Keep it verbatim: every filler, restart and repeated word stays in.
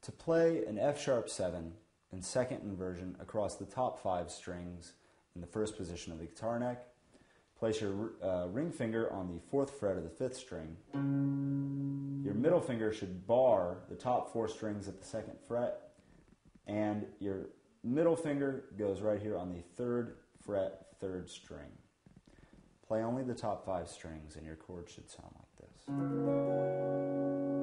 To play an F sharp seven in second inversion across the top five strings in the first position of the guitar neck, place your uh, ring finger on the fourth fret of the fifth string. Your middle finger should bar the top four strings at the second fret, and your middle finger goes right here on the third fret, third string. Play only the top five strings and your chord should sound like this.